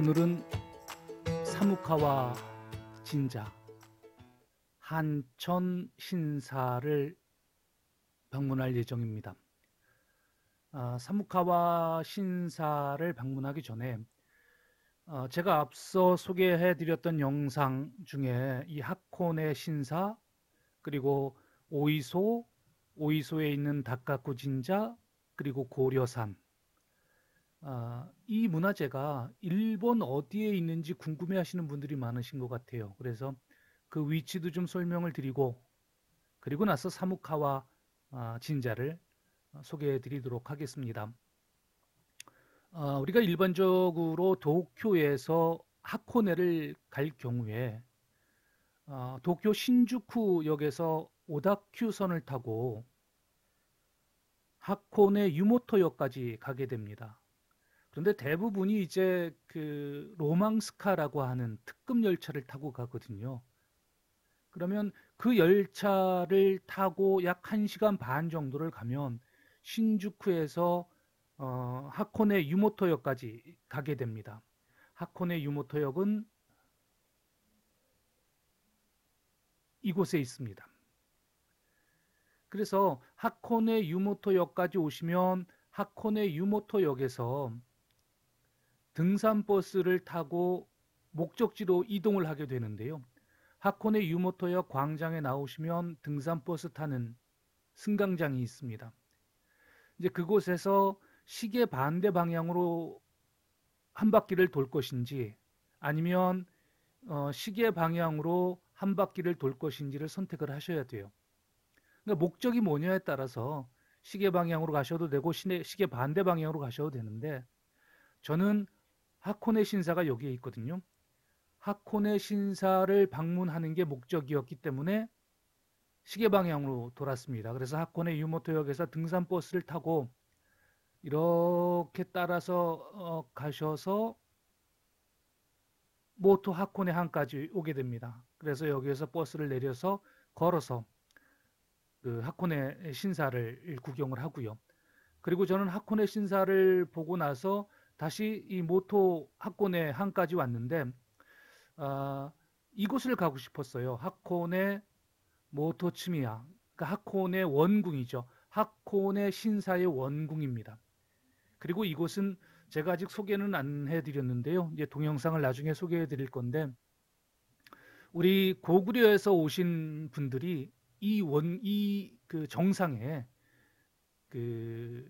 오늘은 사무카와 진자 한천 신사를 방문할 예정입니다. 사무카와 신사를 방문하기 전에 제가 앞서 소개해드렸던 영상 중에 이 하코네 신사, 그리고 오이소, 오이소에 있는 다카쿠 진자, 그리고 고려산, 이 문화재가 일본 어디에 있는지 궁금해 하시는 분들이 많으신 것 같아요. 그래서 그 위치도 좀 설명을 드리고, 그리고 나서 사무카와 진자를 소개해 드리도록 하겠습니다. 우리가 일반적으로 도쿄에서 하코네를 갈 경우에 도쿄 신주쿠역에서 오다큐선을 타고 하코네 유모토역까지 가게 됩니다. 그런데 대부분이 이제 그 로망스카라고 하는 특급 열차를 타고 가거든요. 그러면 그 열차를 타고 약 1시간 반 정도를 가면 신주쿠에서 하코네 유모토역까지 가게 됩니다. 하코네 유모토역은 이곳에 있습니다. 그래서 하코네 유모토역까지 오시면 하코네 유모토역에서 등산버스를 타고 목적지로 이동을 하게 되는데요. 하코네 유모토역 광장에 나오시면 등산버스 타는 승강장이 있습니다. 이제 그곳에서 시계 반대 방향으로 한 바퀴를 돌 것인지, 아니면 시계 방향으로 한 바퀴를 돌 것인지를 선택을 하셔야 돼요. 그러니까 목적이 뭐냐에 따라서 시계 방향으로 가셔도 되고 시계 반대 방향으로 가셔도 되는데, 저는 하코네 신사가 여기에 있거든요. 하코네 신사를 방문하는 게 목적이었기 때문에 시계 방향으로 돌았습니다. 그래서 하코네 유모토역에서 등산버스를 타고 이렇게 따라서 가셔서 모토 하코네 항까지 오게 됩니다. 그래서 여기에서 버스를 내려서 걸어서 그 하코네 신사를 구경을 하고요. 그리고 저는 하코네 신사를 보고 나서 다시 이 모토 하코네 항까지 왔는데, 아, 이곳을 가고 싶었어요. 하코네 모토츠미야. 그러니까 하코네 원궁이죠. 하코네 신사의 원궁입니다. 그리고 이곳은 제가 아직 소개는 안 해드렸는데요. 이제 동영상을 나중에 소개해 드릴 건데, 우리 고구려에서 오신 분들이 이 그 정상에 그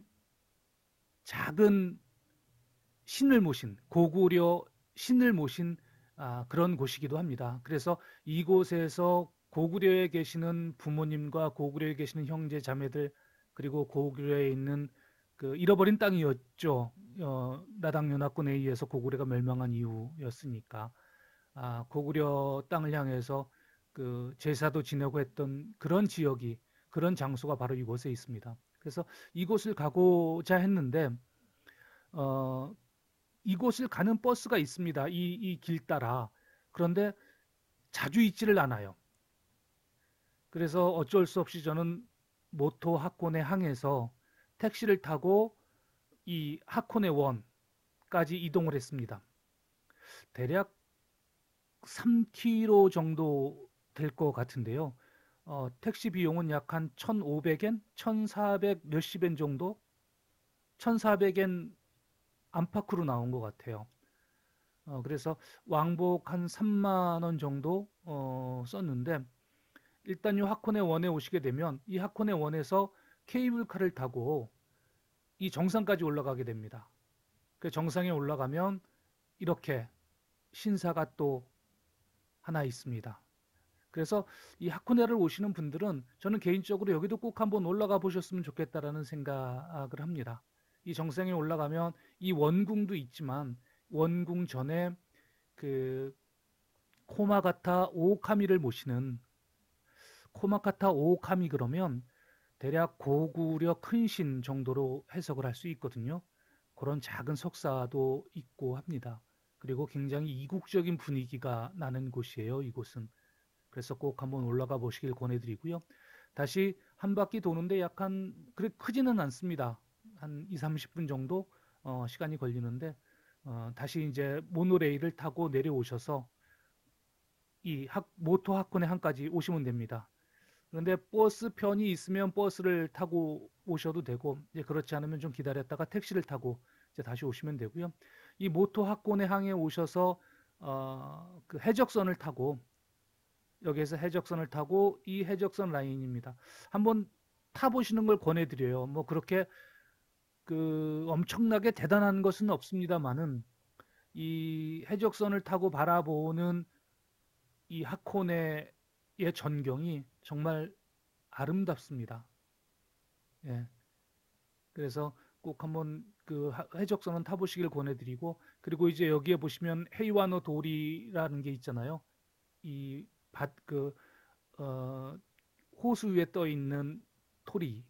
작은 신을 모신, 고구려 신을 모신 그런 곳이기도 합니다. 그래서 이곳에서 고구려에 계시는 부모님과 고구려에 계시는 형제 자매들, 그리고 고구려에 있는 그 잃어버린 땅이었죠. 나당연합군에 의해서 고구려가 멸망한 이후였으니까 고구려 땅을 향해서 그 제사도 지내고 했던 그런 지역이, 그런 장소가 바로 이곳에 있습니다. 그래서 이곳을 가고자 했는데 어, 이곳을 가는 버스가 있습니다. 이 길 따라. 그런데 자주 있지를 않아요. 그래서 어쩔 수 없이 저는 모토 하코네 항에서 택시를 타고 이 하코네 원까지 이동을 했습니다. 대략 3km 정도 될 것 같은데요. 택시 비용은 약 한 1,500엔, 1,400 몇십 엔 정도? 1,400엔 안팎으로 나온 것 같아요. 그래서 왕복 한 3만 원 정도 썼는데, 일단 이 하코네 원에 오시게 되면 이 하코네 원에서 케이블카를 타고 이 정상까지 올라가게 됩니다. 그 정상에 올라가면 이렇게 신사가 또 하나 있습니다. 그래서 이 하코네를 오시는 분들은 저는 개인적으로 여기도 꼭 한번 올라가 보셨으면 좋겠다라는 생각을 합니다. 이 정상에 올라가면 이 원궁도 있지만 원궁 전에 그 코마가타 오오카미를 모시는, 코마가타 오오카미 그러면 대략 고구려 큰신 정도로 해석을 할 수 있거든요. 그런 작은 석사도 있고 합니다. 그리고 굉장히 이국적인 분위기가 나는 곳이에요, 이곳은. 그래서 꼭 한번 올라가 보시길 권해드리고요. 다시 한 바퀴 도는데 약간 그래 크지는 않습니다. 한 2, 30분 정도 시간이 걸리는데, 다시 이제 모노레일을 타고 내려오셔서 이 모토 하코네항까지 오시면 됩니다. 그런데 버스 편이 있으면 버스를 타고 오셔도 되고, 이제 그렇지 않으면 좀 기다렸다가 택시를 타고 이제 다시 오시면 되고요. 이 모토 하코네항에 오셔서 그 해적선을 타고, 여기에서 해적선을 타고, 이 해적선 라인입니다. 한번 타보시는 걸 권해드려요. 뭐 그렇게 그 엄청나게 대단한 것은 없습니다만은 이 해적선을 타고 바라보는 이 하코네의 전경이 정말 아름답습니다. 예. 그래서 꼭 한번 그 해적선은 타보시길 권해드리고, 그리고 이제 여기에 보시면 헤이와노 도리라는 게 있잖아요. 이 어, 호수 위에 떠 있는 토리,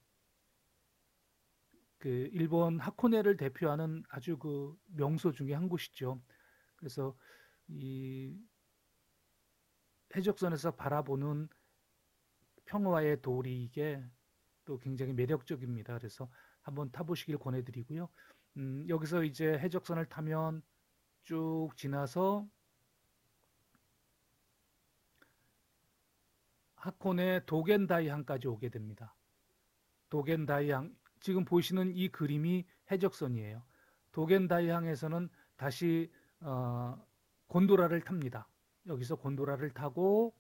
그 일본 하코네를 대표하는 아주 그 명소 중에 한 곳이죠. 그래서 이 해적선에서 바라보는 평화의 도리, 이게 또 굉장히 매력적입니다. 그래서 한번 타보시길 권해드리고요. 여기서 이제 해적선을 타면 쭉 지나서 하코네 도겐다이항까지 오게 됩니다. 도겐다이항, 지금 보시는 이 그림이 해적선이에요. 도겐다이항에서는 다시 곤도라를 탑니다. 여기서 곤도라를 타고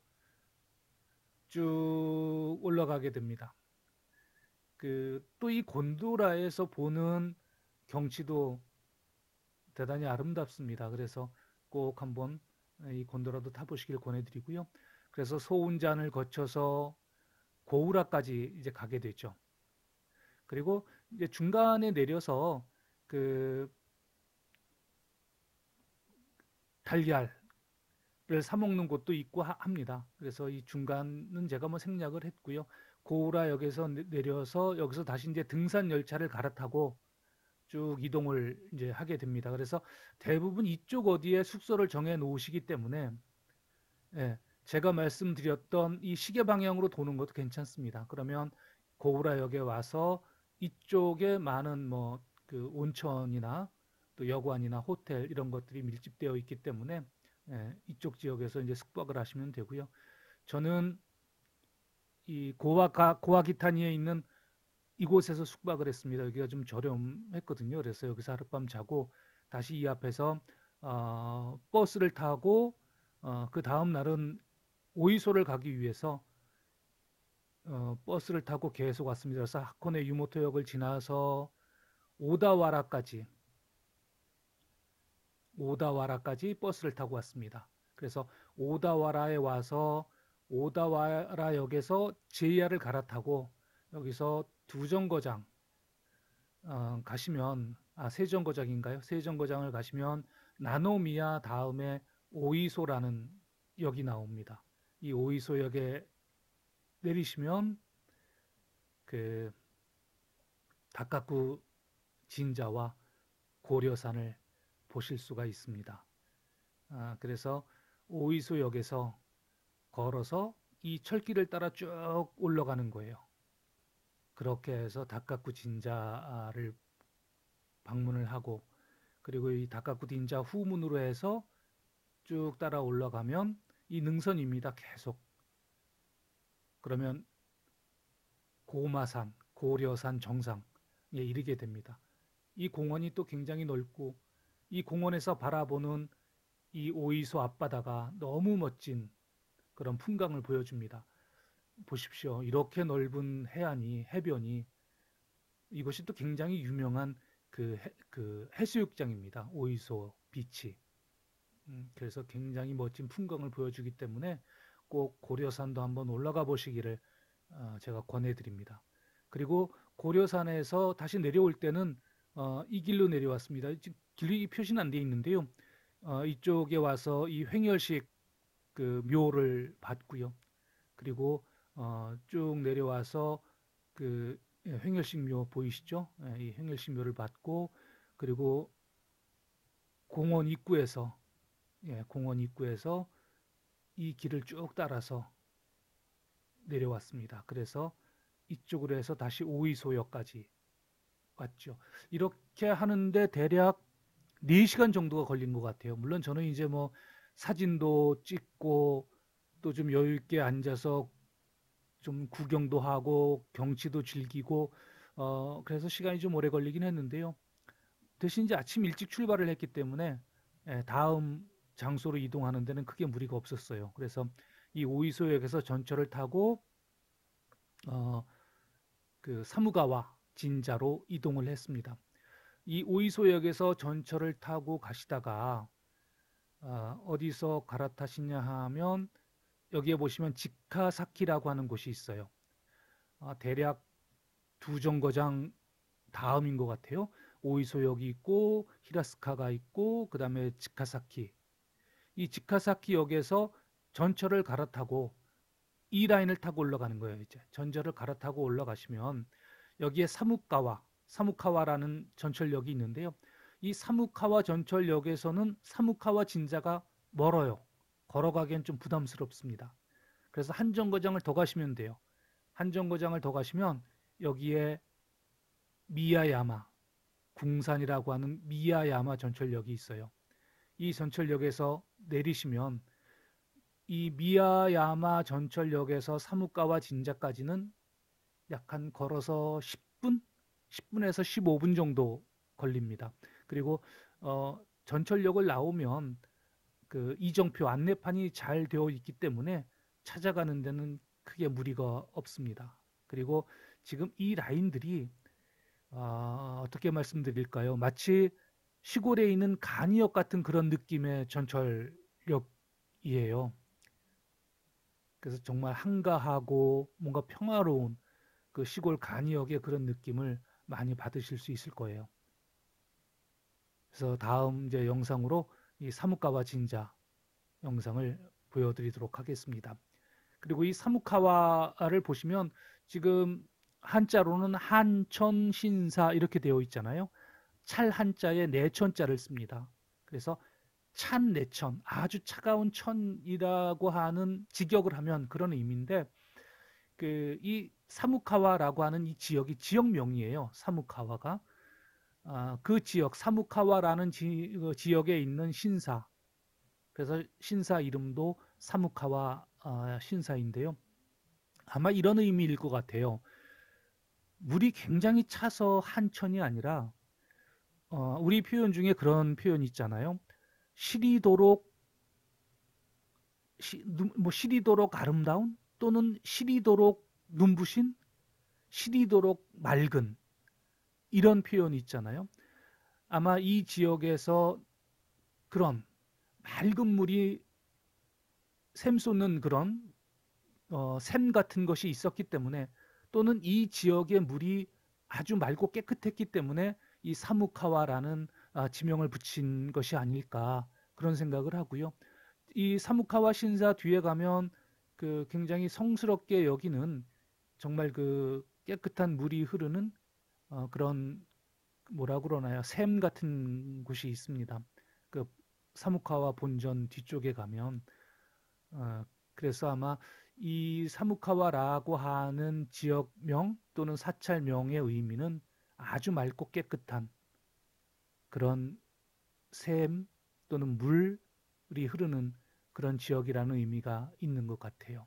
쭉 올라가게 됩니다. 그 또 이 곤도라에서 보는 경치도 대단히 아름답습니다. 그래서 꼭 한번 이 곤도라도 타보시길 권해드리고요. 그래서 소운잔을 거쳐서 고우라까지 이제 가게 되죠. 그리고 이제 중간에 내려서 그 달걀을 사 먹는 곳도 있고 합니다. 그래서 이 중간은 제가 뭐 생략을 했고요. 고우라역에서 내려서 여기서 다시 이제 등산 열차를 갈아타고 쭉 이동을 이제 하게 됩니다. 그래서 대부분 이쪽 어디에 숙소를 정해 놓으시기 때문에, 예, 제가 말씀드렸던 이 시계 방향으로 도는 것도 괜찮습니다. 그러면 고우라역에 와서 이쪽에 많은 뭐 그 온천이나 또 여관이나 호텔 이런 것들이 밀집되어 있기 때문에, 예, 이쪽 지역에서 이제 숙박을 하시면 되고요. 저는 이 고아기타니에 있는 이곳에서 숙박을 했습니다. 여기가 좀 저렴했거든요. 그래서 여기서 하룻밤 자고 다시 이 앞에서 버스를 타고 그 다음 날은 오이소를 가기 위해서 버스를 타고 계속 왔습니다. 그래서 하코네 유모토역을 지나서 오다와라까지 오다와라까지 버스를 타고 왔습니다. 그래서 오다와라에 와서 오다와라역에서 JR을 갈아타고 여기서 두 정거장 가시면, 세정거장인가요? 세정거장을 가시면 나노미야 다음에 오이소라는 역이 나옵니다. 이 오이소역에 내리시면 그 다카쿠 진자와 고려산을 보실 수가 있습니다. 그래서 오이소역에서 걸어서 이 철길을 따라 쭉 올라가는 거예요. 그렇게 해서 다카쿠 진자를 방문을 하고, 그리고 이 다카쿠 딘자 후문으로 해서 쭉 따라 올라가면 이 능선입니다. 계속. 그러면 고마산, 고려산 정상에 이르게 됩니다. 이 공원이 또 굉장히 넓고 이 공원에서 바라보는 이 오이소 앞바다가 너무 멋진 그런 풍광을 보여줍니다. 보십시오. 이렇게 넓은 해변이, 이것이 또 굉장히 유명한 그 해수욕장입니다. 오이소 비치. 그래서 굉장히 멋진 풍광을 보여주기 때문에 꼭 고려산도 한번 올라가 보시기를 제가 권해드립니다. 그리고 고려산에서 다시 내려올 때는 이 길로 내려왔습니다. 길이 표시는 안 돼 있는데요. 이쪽에 와서 이 횡열식 그 묘를 봤고요. 그리고 쭉 내려와서 그 횡열식 묘 보이시죠? 이 횡열식 묘를 봤고, 그리고 공원 입구에서, 공원 입구에서 이 길을 쭉 따라서 내려왔습니다. 그래서 이쪽으로 해서 다시 오이소역까지 왔죠. 이렇게 하는데 대략 4시간 정도가 걸린 것 같아요. 물론 저는 이제 뭐 사진도 찍고 또 좀 여유 있게 앉아서 좀 구경도 하고 경치도 즐기고 그래서 시간이 좀 오래 걸리긴 했는데요. 대신 이제 아침 일찍 출발을 했기 때문에 다음 장소로 이동하는 데는 크게 무리가 없었어요. 그래서 이 오이소역에서 전철을 타고 어, 그 사무가와 진자로 이동을 했습니다. 이 오이소역에서 전철을 타고 가시다가 어디서 갈아타시냐 하면 여기에 보시면 지카사키라고 하는 곳이 있어요. 대략 두 정거장 다음인 것 같아요. 오이소역이 있고 히라스카가 있고 그다음에 지카사키. 이 지카사키 역에서 전철을 갈아타고 이 라인을 타고 올라가는 거예요. 이제 전철을 갈아타고 올라가시면 여기에 사무카와라는 전철역이 있는데요. 이 사무카와 전철역에서는 사무카와 진자가 멀어요. 걸어가기엔 좀 부담스럽습니다. 그래서 한 정거장을 더 가시면 돼요. 한 정거장을 더 가시면 여기에 미야야마, 궁산이라고 하는 미야야마 전철역이 있어요. 이 전철역에서 내리시면 이 미야야마 전철역에서 사무가와 진자까지는 약 한 걸어서 10분? 10분에서 15분 정도 걸립니다. 그리고 전철역을 나오면 그 이정표 안내판이 잘 되어 있기 때문에 찾아가는 데는 크게 무리가 없습니다. 그리고 지금 이 라인들이 어떻게 말씀드릴까요? 마치 시골에 있는 간이역 같은 그런 느낌의 전철역이에요. 그래서 정말 한가하고 뭔가 평화로운 그 시골 간이역의 그런 느낌을 많이 받으실 수 있을 거예요. 그래서 다음 이제 영상으로 이 사무카와 진자 영상을 보여드리도록 하겠습니다. 그리고 이 사무카와를 보시면 지금 한자로는 한천신사 이렇게 되어 있잖아요. 찰 한자에 내천자를 씁니다. 그래서 찬 내천, 아주 차가운 천이라고 하는 직역을 하면 그런 의미인데 그 이 사무카와라고 하는 이 지역이 지역명이에요. 사무카와가 그 지역 사무카와라는 지역에 있는 신사, 그래서 신사 이름도 사무카와 신사인데요. 아마 이런 의미일 것 같아요. 물이 굉장히 차서 한천이 아니라 우리 표현 중에 그런 표현 있잖아요. 시리도록 뭐 시리도록 아름다운 또는 시리도록 눈부신 시리도록 맑은 이런 표현이 있잖아요. 아마 이 지역에서 그런 맑은 물이 샘솟는 그런 샘 같은 것이 있었기 때문에 또는 이 지역의 물이 아주 맑고 깨끗했기 때문에 이 사무카와라는 지명을 붙인 것이 아닐까 그런 생각을 하고요. 이 사무카와 신사 뒤에 가면 그 굉장히 성스럽게 여기는 정말 그 깨끗한 물이 흐르는 그런 뭐라 그러나요? 샘 같은 곳이 있습니다. 그 사무카와 본전 뒤쪽에 가면 그래서 아마 이 사무카와라고 하는 지역명 또는 사찰명의 의미는 아주 맑고 깨끗한 그런 샘 또는 물이 흐르는 그런 지역이라는 의미가 있는 것 같아요.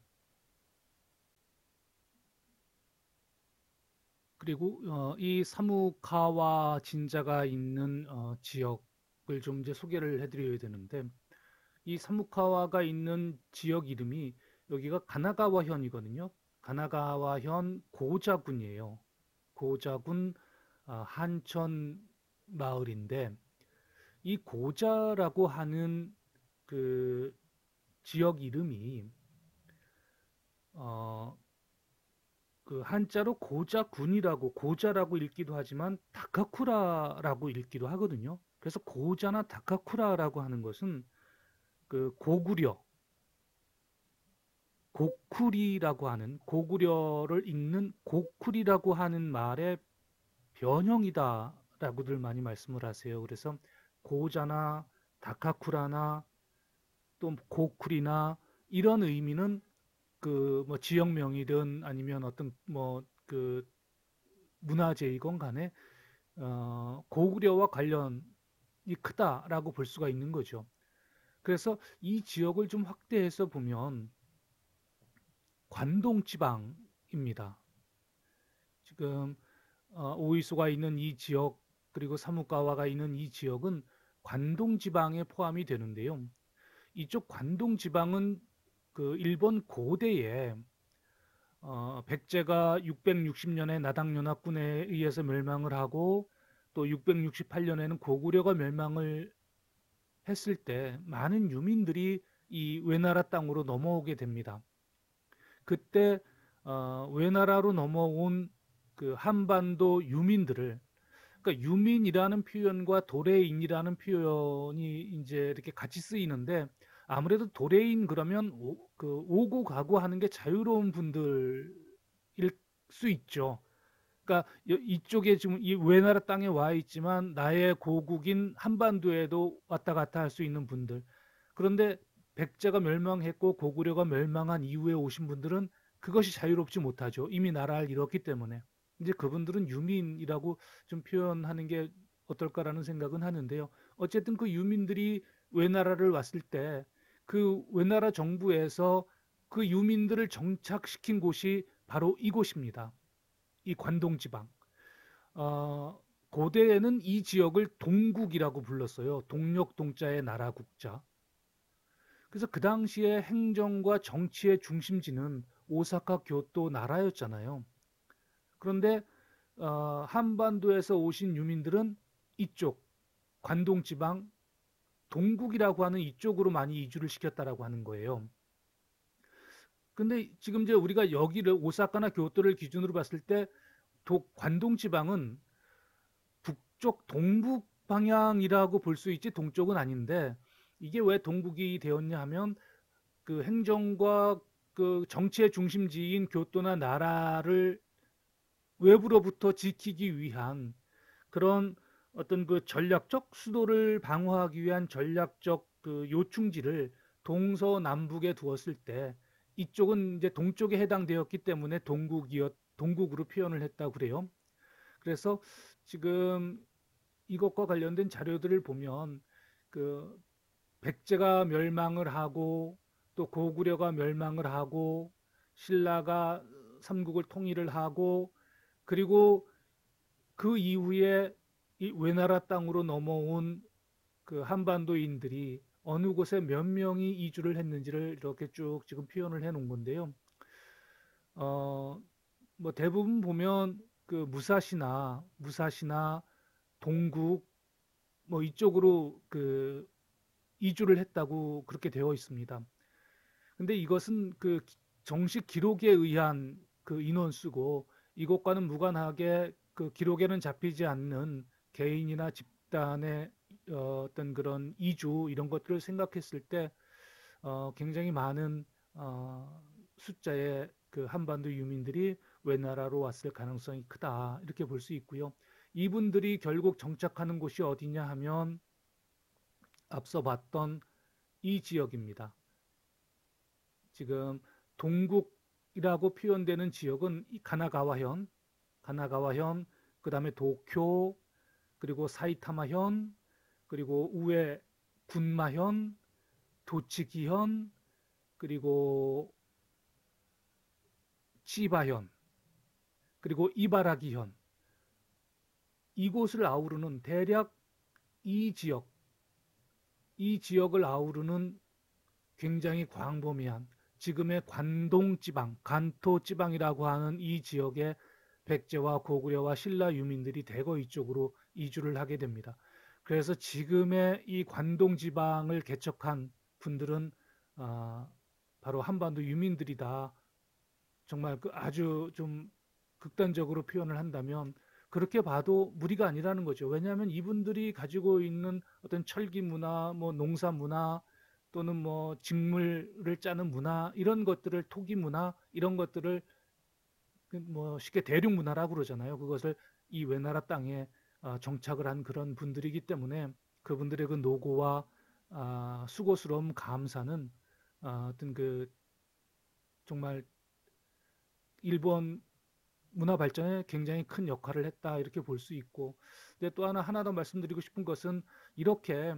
그리고 이 사무카와 진자가 있는 지역을 좀 이제 소개를 해드려야 되는데 이 사무카와가 있는 지역 이름이 여기가 가나가와현이거든요. 가나가와현 고자군이에요. 고자군 한천 마을인데 이 고자라고 하는 그 지역 이름이 어, 그 한자로 고자군이라고 고자라고 읽기도 하지만 다카쿠라라고 읽기도 하거든요. 그래서 고자나 다카쿠라라고 하는 것은 그 고구려, 고쿠리라고 하는 고구려를 읽는 고쿠리라고 하는 말의 변형이다라고들 많이 말씀을 하세요. 그래서 고자나 다카쿠라나 또 고쿠리나 이런 의미는 그 뭐 지역명이든 아니면 어떤 뭐 그 문화재이건 간에 고구려와 관련된 크다라고 볼 수가 있는 거죠. 그래서 이 지역을 좀 확대해서 보면 관동지방입니다. 지금 오이소가 있는 이 지역 그리고 사무가와가 있는 이 지역은 관동지방에 포함이 되는데요. 이쪽 관동지방은 그 일본 고대에 백제가 660년에 나당연합군에 의해서 멸망을 하고 또 668년에는 고구려가 멸망을 했을 때 많은 유민들이 이 외나라 땅으로 넘어오게 됩니다. 그때 외나라로 넘어온 그 한반도 유민들을 그러니까 유민이라는 표현과 도래인이라는 표현이 이제 이렇게 같이 쓰이는데 아무래도 도래인 그러면 오고 가고 하는 게 자유로운 분들일 수 있죠. 그러니까 이쪽에 지금 이 외나라 땅에 와 있지만 나의 고국인 한반도에도 왔다 갔다 할 수 있는 분들. 그런데 백제가 멸망했고 고구려가 멸망한 이후에 오신 분들은 그것이 자유롭지 못하죠. 이미 나라를 잃었기 때문에. 이제 그분들은 유민이라고 좀 표현하는 게 어떨까라는 생각은 하는데요. 어쨌든 그 유민들이 외나라를 왔을 때 그 외나라 정부에서 그 유민들을 정착시킨 곳이 바로 이곳입니다. 이 관동지방. 고대에는 이 지역을 동국이라고 불렀어요. 동력 동자의 나라 국자. 그래서 그 당시에 행정과 정치의 중심지는 오사카, 교토, 나라였잖아요. 그런데 한반도에서 오신 유민들은 이쪽 관동지방 동국이라고 하는 이쪽으로 많이 이주를 시켰다라고 하는 거예요. 근데 지금 이제 우리가 여기를 오사카나 교토를 기준으로 봤을 때 관동지방은 북쪽 동북 방향이라고 볼 수 있지 동쪽은 아닌데 이게 왜 동국이 되었냐 하면 그 행정과 그 정치의 중심지인 교토나 나라를 외부로부터 지키기 위한 그런 어떤 그 전략적 수도를 방어하기 위한 전략적 그 요충지를 동서남북에 두었을 때 이쪽은 이제 동쪽에 해당되었기 때문에 동국으로 표현을 했다고 그래요. 그래서 지금 이것과 관련된 자료들을 보면 그 백제가 멸망을 하고 또 고구려가 멸망을 하고 신라가 삼국을 통일을 하고 그리고 그 이후에 이 외나라 땅으로 넘어온 그 한반도인들이 어느 곳에 몇 명이 이주를 했는지를 이렇게 쭉 지금 표현을 해 놓은 건데요. 어, 뭐 대부분 보면 그 무사시나 동국 뭐 이쪽으로 그 이주를 했다고 그렇게 되어 있습니다. 근데 이것은 그 정식 기록에 의한 그 인원수고 이것과는 무관하게 그 기록에는 잡히지 않는 개인이나 집단의 어떤 그런 이주 이런 것들을 생각했을 때 굉장히 많은 숫자의 그 한반도 유민들이 외나라로 왔을 가능성이 크다 이렇게 볼 수 있고요. 이분들이 결국 정착하는 곳이 어디냐 하면 앞서 봤던 이 지역입니다. 지금 동국이라고 표현되는 지역은 가나가와현, 그 다음에 도쿄, 그리고 사이타마현, 그리고 우에 군마현, 도치기현, 그리고 치바현, 그리고 이바라기현 이곳을 아우르는 대략 이 지역, 이 지역을 아우르는 굉장히 광범위한 지금의 관동지방, 간토지방이라고 하는 이 지역에 백제와 고구려와 신라 유민들이 대거 이쪽으로 이주를 하게 됩니다. 그래서 지금의 이 관동지방을 개척한 분들은 바로 한반도 유민들이다. 정말 그 아주 좀 극단적으로 표현을 한다면 그렇게 봐도 무리가 아니라는 거죠. 왜냐하면 이분들이 가지고 있는 어떤 철기 문화, 뭐 농사 문화 또는 뭐 직물을 짜는 문화 이런 것들을 토기 문화 이런 것들을 뭐 쉽게 대륙 문화라고 그러잖아요. 그것을 이 외나라 땅에 정착을 한 그런 분들이기 때문에 그분들의 그 노고와 수고스러움 감사는 어떤 그 정말 일본 문화 발전에 굉장히 큰 역할을 했다 이렇게 볼 수 있고, 근데 또 하나 더 말씀드리고 싶은 것은 이렇게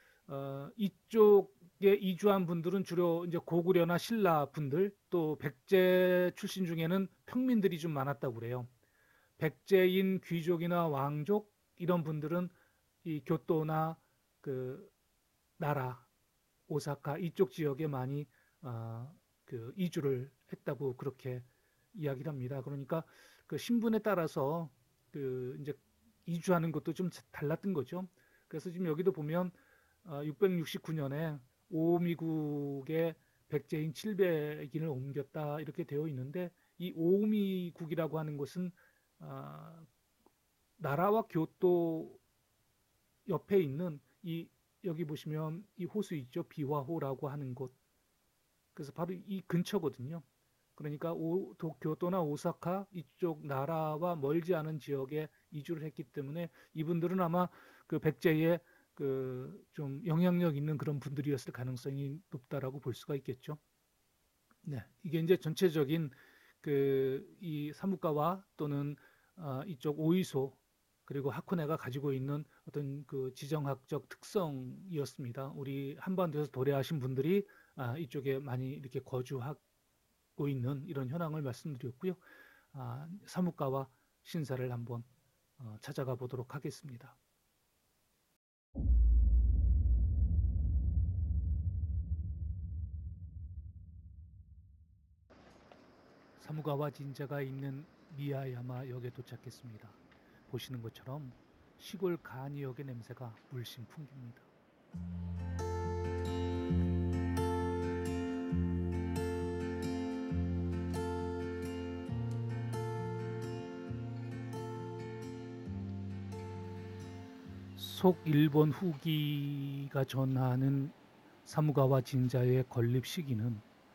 이쪽에 이주한 분들은 주로 이제 고구려나 신라 분들, 또 백제 출신 중에는 평민들이 좀 많았다고 그래요. 백제인 귀족이나 왕족 이런 분들은 이 교토나 그 나라, 오사카 이쪽 지역에 많이 그 이주를 했다고 그렇게 이야기를 합니다. 그러니까 그 신분에 따라서 그 이제 이주하는 것도 좀 달랐던 거죠. 그래서 지금 여기도 보면 669년에 오미국의 백제인 700인을 옮겼다 이렇게 되어 있는데, 이 오미국이라고 하는 것은 아, 나라와 교토 옆에 있는 이 여기 보시면 이 호수 있죠? 비화호라고 하는 곳. 그래서 바로 이 근처거든요. 그러니까 교토나 오사카 이쪽 나라와 멀지 않은 지역에 이주를 했기 때문에 이분들은 아마 그 백제의 그 좀 영향력 있는 그런 분들이었을 가능성이 높다라고 볼 수가 있겠죠. 네, 이게 이제 전체적인 그 이 사무가와 또는 이쪽 오이소 그리고 하코네가 가지고 있는 어떤 그 지정학적 특성이었습니다. 우리 한반도에서 도래하신 분들이 이쪽에 많이 이렇게 거주하고 있는 이런 현황을 말씀드렸고요. 사무가와 신사를 한번 찾아가 보도록 하겠습니다. 사무가와 진자가 있는 미야야마역에 도착했습니다. 보시는 것처럼 시골 간이역의 냄새가 물씬 풍깁니다. 속일본 후기가 전하는 사무가와 진자의 건립 시기는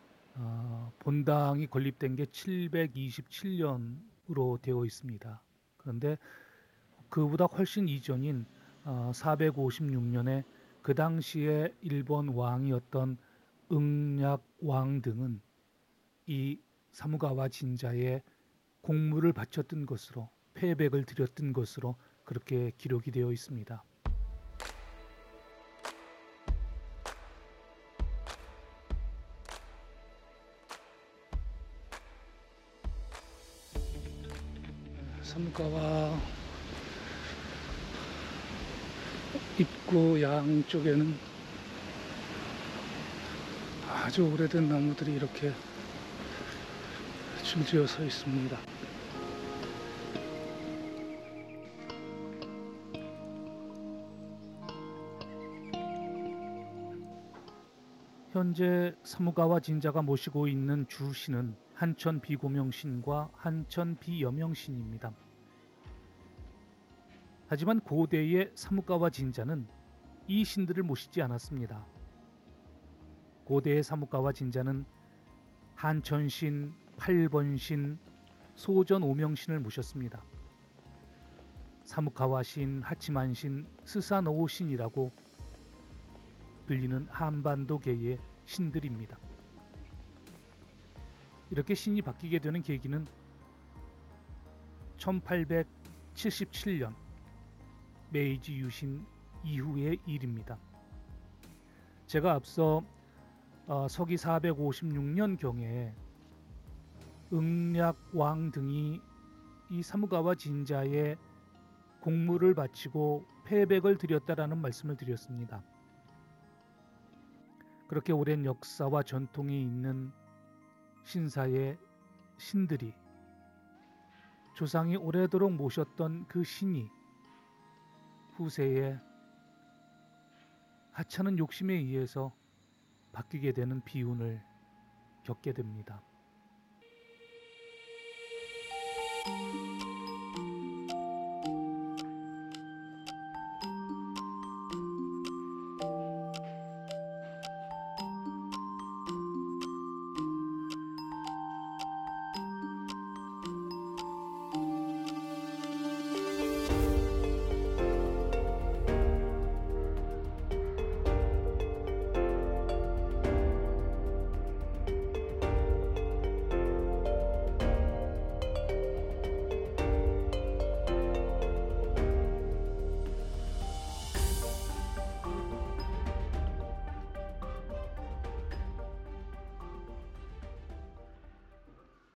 본당이 건립된 게 727년으로 되어 있습니다. 그런데 그보다 훨씬 이전인 456년에 그 당시에 일본 왕이었던 응약왕 등은 이 사무가와 진자에 공물을 바쳤던 것으로, 패백을 드렸던 것으로 그렇게 기록이 되어 있습니다. 사무가와 입구 양쪽에는 아주 오래된 나무들이 이렇게 줄지어 서 있습니다. 현재 사무가와 진자가 모시고 있는 주신은 한천 비고명신과 한천 비여명신입니다. 하지만 고대의 사무가와 진자는 이 신들을 모시지 않았습니다. 고대의 사무가와 진자는 한천신, 팔번신, 소전 오명신을 모셨습니다. 사무가와신, 하치만신, 스사노오신이라고 불리는 한반도계의 신들입니다. 이렇게 신이 바뀌게 되는 계기는 1877년 메이지 유신 이후의 일입니다. 제가 앞서 서기 456년경에 응약왕 등이 이 사무가와 진자에 공물을 바치고 패백을 드렸다라는 말씀을 드렸습니다. 그렇게 오랜 역사와 전통이 있는 신사의 신들이, 조상이 오래도록 모셨던 그 신이 후세에 하찮은 욕심에 의해서 바뀌게 되는 비운을 겪게 됩니다.